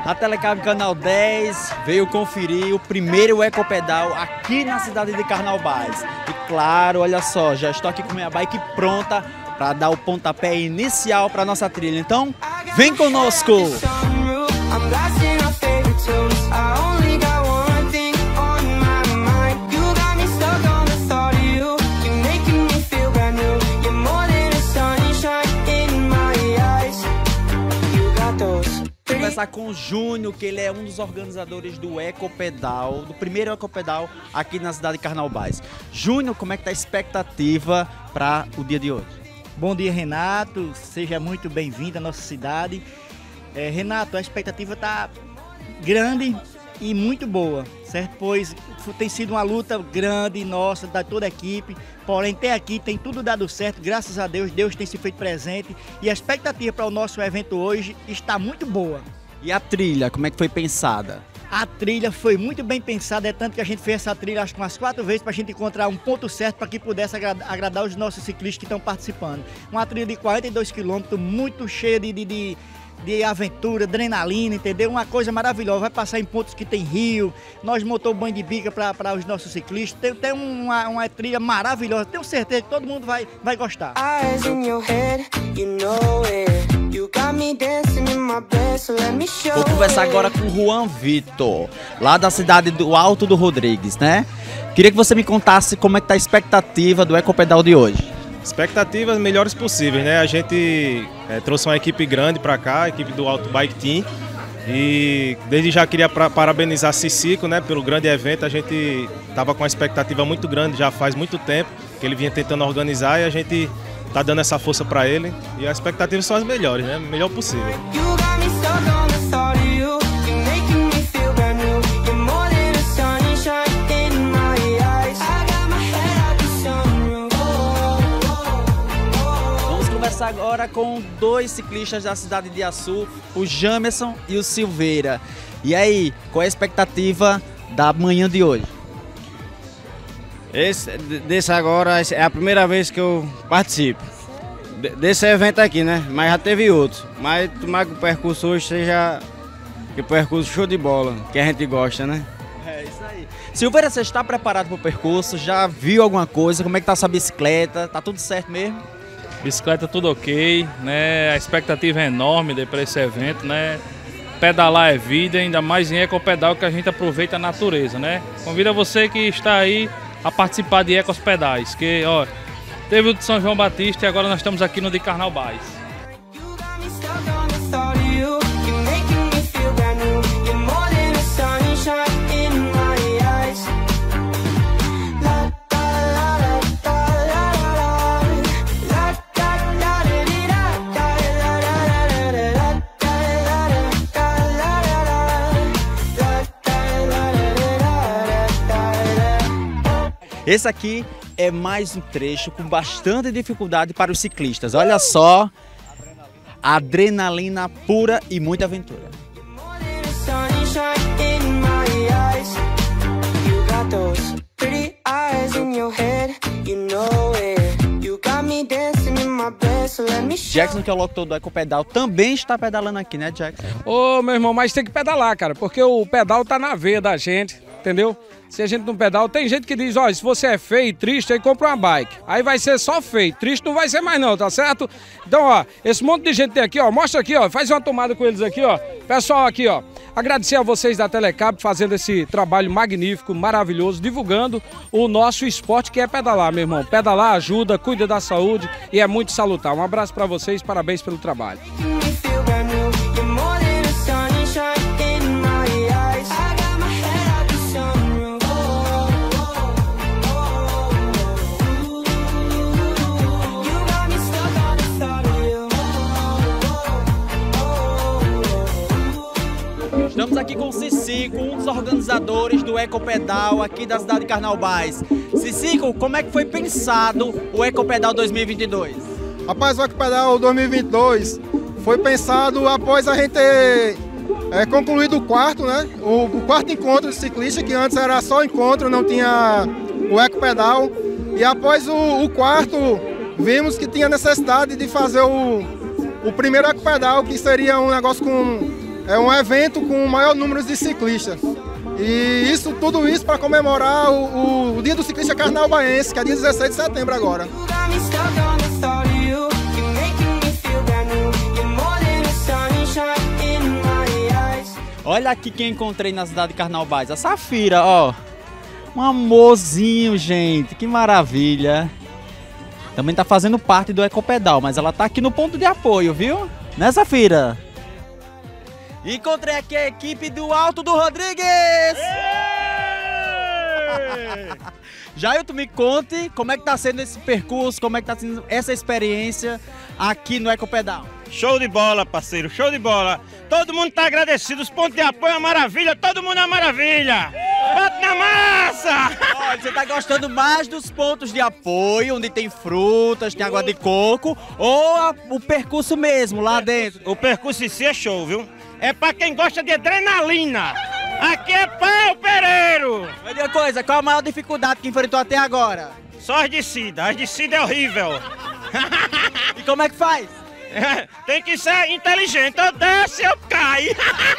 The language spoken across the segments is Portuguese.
A Telecab Canal 10 veio conferir o primeiro Ecopedal aqui na cidade de Carnaubais. E claro, olha só, já estou aqui com minha bike pronta para dar o pontapé inicial para nossa trilha. Então, vem conosco! Começar com o Júnior, que ele é um dos organizadores do Ecopedal, do primeiro Ecopedal aqui na cidade de Carnaubais. Júnior, como é que tá a expectativa para o dia de hoje? Bom dia, Renato, seja muito bem-vindo à nossa cidade. Renato, a expectativa está grande e muito boa, certo? Pois tem sido uma luta grande nossa, da toda a equipe, porém até aqui tem tudo dado certo, graças a Deus, Deus tem se feito presente e a expectativa para o nosso evento hoje está muito boa. E a trilha, como é que foi pensada? A trilha foi muito bem pensada, é tanto que a gente fez essa trilha acho que umas 4 vezes para a gente encontrar um ponto certo para que pudesse agradar os nossos ciclistas que estão participando. Uma trilha de 42 quilômetros, muito cheia de aventura, adrenalina, entendeu? Uma coisa maravilhosa, vai passar em pontos que tem rio, nós montamos banho de bica para os nossos ciclistas, tem uma trilha maravilhosa, tenho certeza que todo mundo vai gostar. Vou conversar agora com o Juan Vitor, lá da cidade do Alto do Rodrigues, né? Queria que você me contasse como é que tá a expectativa do Ecopedal de hoje. Expectativas melhores possíveis, né? A gente trouxe uma equipe grande para cá, a equipe do Alto Bike Team. E desde já queria parabenizar Cicico, né, pelo grande evento. A gente estava com uma expectativa muito grande, já faz muito tempo que ele vinha tentando organizar e a gente tá dando essa força para ele. E as expectativas são as melhores, né? Melhor possível. Agora com 2 ciclistas da cidade de Açu, o Jamerson e o Silveira. E aí, qual é a expectativa da manhã de hoje? Desse agora é a primeira vez que eu participo desse evento aqui, né? Mas já teve outros. Mas tomar que o percurso hoje seja o percurso show de bola, que a gente gosta, né? É isso aí. Silveira, você está preparado para o percurso? Já viu alguma coisa? Como é que tá a sua bicicleta? Tá tudo certo mesmo? Bicicleta tudo ok, né? A expectativa é enorme para esse evento, né? Pedalar é vida, ainda mais em Ecopedal que a gente aproveita a natureza, né? Convido você que está aí a participar de Ecopedais, que ó, teve o de São João Batista e agora nós estamos aqui no de Carnaubais. Esse aqui é mais um trecho com bastante dificuldade para os ciclistas. Olha só, adrenalina pura e muita aventura. Jackson, que é o locutor do Ecopedal, também está pedalando aqui, né, Jackson? Ô, meu irmão, mas tem que pedalar, cara, porque o pedal tá na veia da gente, entendeu? Se a gente não pedala, tem gente que diz, ó, se você é feio e triste, aí compra uma bike. Aí vai ser só feio, triste não vai ser mais não, tá certo? Então, ó, esse monte de gente tem aqui, ó, mostra aqui, ó, faz uma tomada com eles aqui, ó. Pessoal aqui, ó, agradecer a vocês da Telecab fazendo esse trabalho magnífico, maravilhoso, divulgando o nosso esporte que é pedalar, meu irmão. Pedalar ajuda, cuida da saúde e é muito salutar. Um abraço pra vocês, parabéns pelo trabalho. Estamos aqui com o Cicico, um dos organizadores do Ecopedal aqui da cidade de Carnaubais. Cicico, como é que foi pensado o Ecopedal 2022? Rapaz, o Ecopedal 2022 foi pensado após a gente ter concluído o quarto, né? O quarto encontro de ciclista, que antes era só encontro, não tinha o Ecopedal. E após o quarto, vimos que tinha necessidade de fazer o primeiro Ecopedal, que seria um negócio com é um evento com o maior número de ciclistas. E tudo isso para comemorar o Dia do Ciclista Carnaubaiense, que é dia 16 de setembro agora. Olha aqui quem encontrei na cidade de Carnaubais, a Safira, ó. Um amorzinho, gente, que maravilha. Também tá fazendo parte do Ecopedal, mas ela tá aqui no ponto de apoio, viu? Né, Safira? Encontrei aqui a equipe do Alto do Rodrigues! Jailton, me conte como é que tá sendo esse percurso, como é que tá sendo essa experiência aqui no Ecopedal. Show de bola, parceiro, show de bola. Todo mundo tá agradecido, os pontos de apoio é uma maravilha, todo mundo é uma maravilha. Bate na massa! Olha, você tá gostando mais dos pontos de apoio, onde tem frutas, tem água de coco, ou o percurso mesmo, lá dentro? O percurso em si é show, viu? É pra quem gosta de adrenalina. Aqui é pau, pereiro. Mas diga uma coisa, qual a maior dificuldade que enfrentou até agora? Só as descidas é horrível. E como é que faz? Tem que ser inteligente, eu desço e eu caio.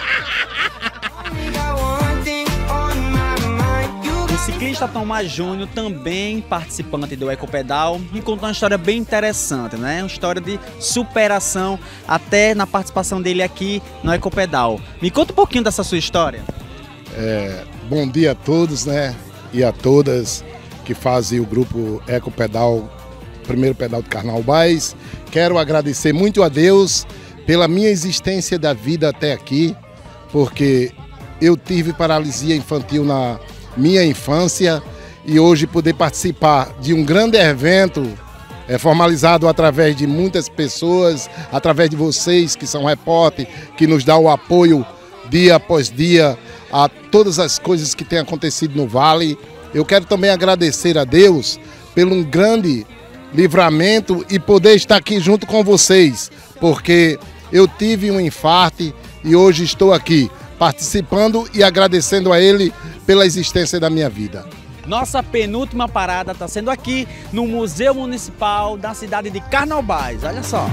O ciclista Tomás Júnior, também participante do Ecopedal, me contou uma história bem interessante, né? Uma história de superação até na participação dele aqui no Ecopedal. Me conta um pouquinho dessa sua história. Bom dia a todos, né? E a todas que fazem o grupo Ecopedal, primeiro pedal de Carnaubais. Quero agradecer muito a Deus pela minha existência da vida até aqui, porque eu tive paralisia infantil na minha infância e hoje poder participar de um grande evento formalizado através de muitas pessoas, através de vocês que são repórteres, que nos dão o apoio dia após dia a todas as coisas que têm acontecido no Vale. Eu quero também agradecer a Deus pelo um grande livramento e poder estar aqui junto com vocês, porque eu tive um infarto e hoje estou aqui participando e agradecendo a Ele pela existência da minha vida. Nossa penúltima parada está sendo aqui no Museu Municipal da cidade de Carnaubais, olha só.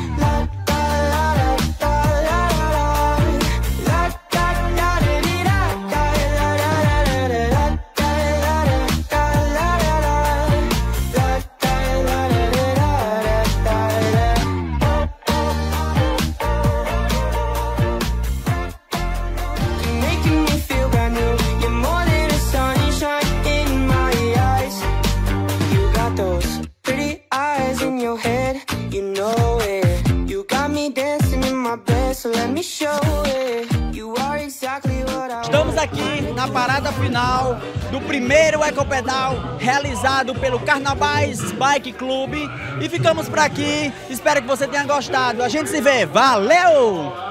Estamos aqui na parada final do primeiro Ecopedal realizado pelo Carnaubais Bike Club e ficamos por aqui. Espero que você tenha gostado. A gente se vê. Valeu!